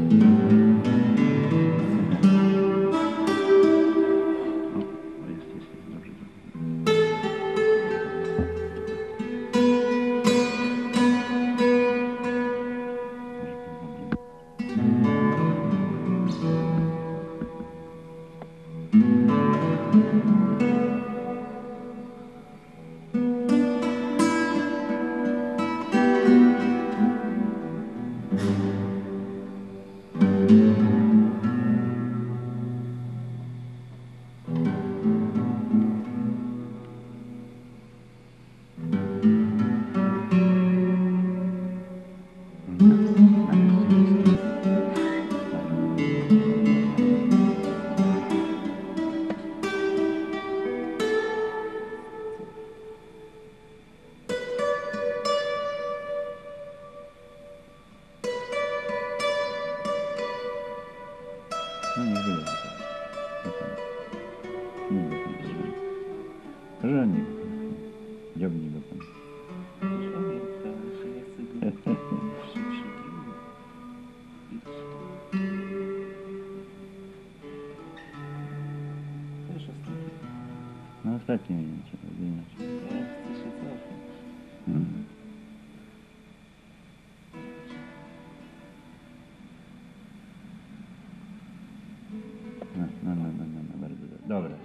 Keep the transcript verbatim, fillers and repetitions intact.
No nie wyjdzie. Nie do końca. Proszę nie. Dziobnij go pan. No ostatni nie trzeba wyjąć. Ja chcę się cofnąć. Hmm. No, no, no, no, no, no, bardzo dobrze. Dobra.